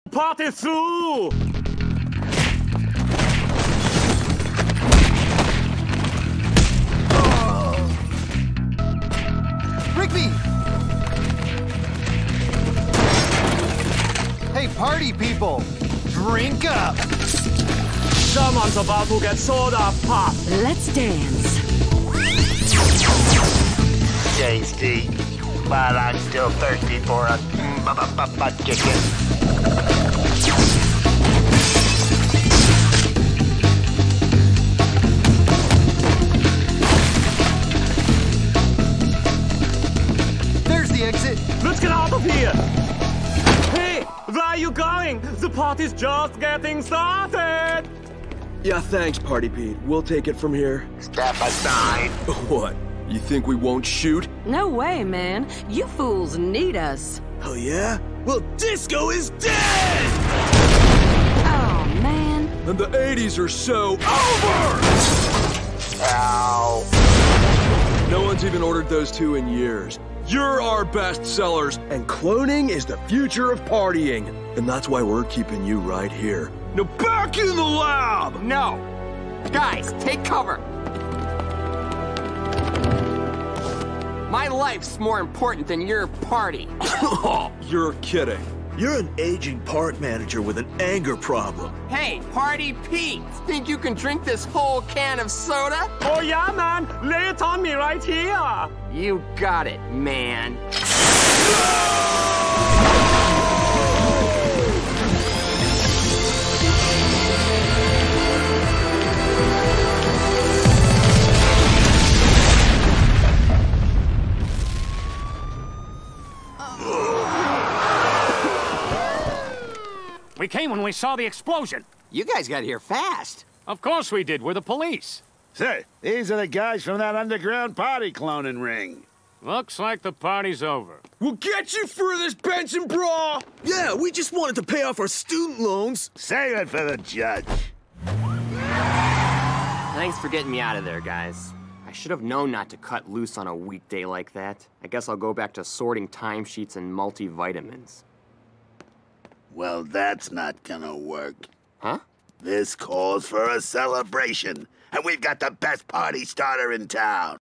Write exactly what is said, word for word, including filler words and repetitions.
Party through! Rigby! Hey, party people! Drink up! Someone's about to get soda pop. Let's dance. Tasty, but I'm still thirsty for a butt kicking. There's the exit. Let's get out of here! Hey, where are you going? The party's just getting started! Yeah, thanks, Party Pete. We'll take it from here. Step aside. What? You think we won't shoot? No way, man. You fools need us. Oh, yeah? Well, disco is dead! Oh, man. And the eighties are so over! Ow. No one's even ordered those two in years. You're our best sellers, and cloning is the future of partying. And that's why we're keeping you right here. Now back in the lab! No! Guys, take cover! My life's more important than your party. You're kidding. You're an aging park manager with an anger problem. Hey, Party Pete! Think you can drink this whole can of soda? Oh yeah, man! Lay it on me right here! You got it, man. We came when we saw the explosion. You guys got here fast. Of course we did. We're the police. Say, these are the guys from that underground party cloning ring. Looks like the party's over. We'll get you for this Benson bra! Yeah, we just wanted to pay off our student loans. Save it for the judge. Thanks for getting me out of there, guys. I should have known not to cut loose on a weekday like that. I guess I'll go back to sorting timesheets and multivitamins. Well, that's not gonna work. Huh? This calls for a celebration, and we've got the best party starter in town.